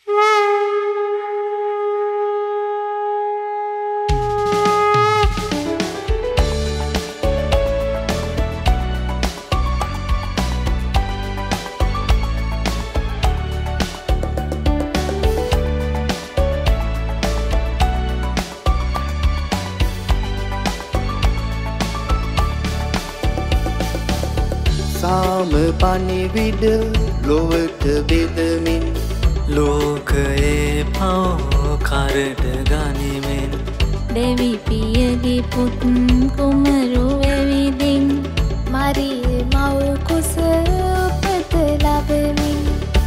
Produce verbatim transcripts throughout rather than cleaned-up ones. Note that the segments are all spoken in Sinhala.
සාම පණිවිඩ ලොවට බෙදමින් ලෝකයේ පව් කරට ගනිමින් දෙවි පියගේ පුත් කුමරු වෙවිදින් මරිය මව් කුස උපත ලැබමින්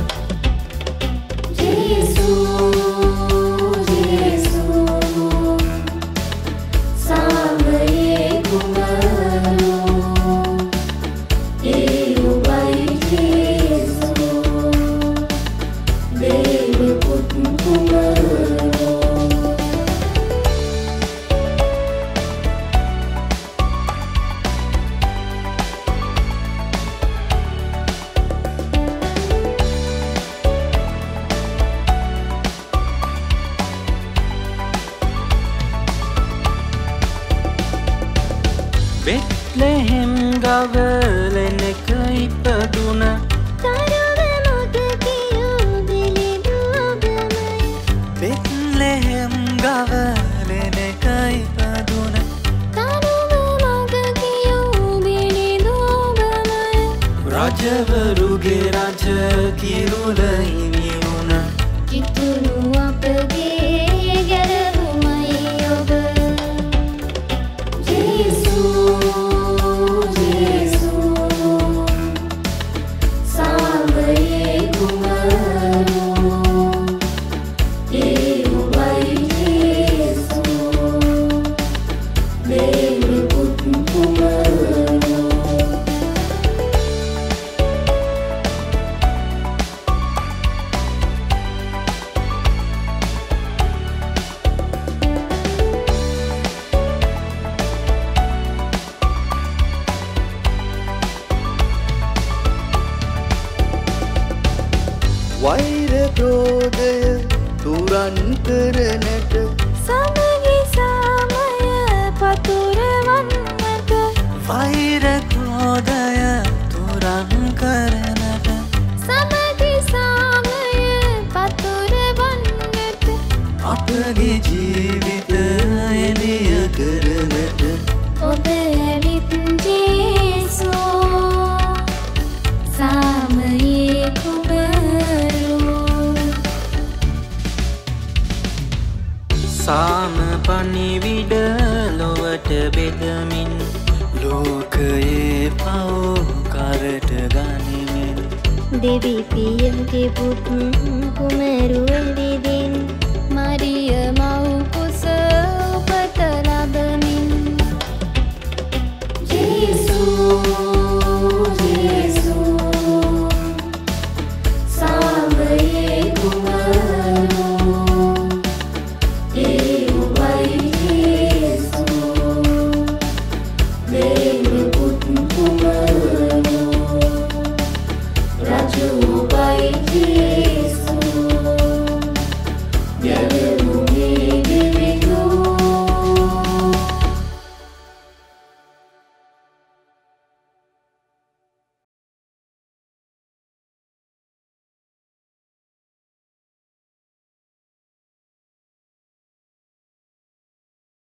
ජේසුස් බෙත්ලෙහෙම් ගවලෙනක ඉපදුන තරව මොද කියූ දිලිදුවගමයි බෙත්ලෙහෙම් ගවලෙනක ඉපදුන තරව මොද කියූ දිලිදුවගමයි රජවරුගේ රජ කිරුල හිමි වුණ කිතුණු අපගේ ගැරහුමයි ඔබ වෛර ක්‍රෝධය තුරන් කරනට සමගි සාමය පතුරවන්නට වෛර ක්‍රෝධය තුරන් කරනට සමගි සාමය පතුරවන්නට අපගේ ජීවිත එළිය කරනට ඔබ ඇවිත් ජේසුස් සාමයේ සාම පණිවිඩ ලොවට බෙදමින් ලෝකයේ පව් කරට ගනිමින් දෙවි පියගේ පුත් කුමරු වෙවිදින්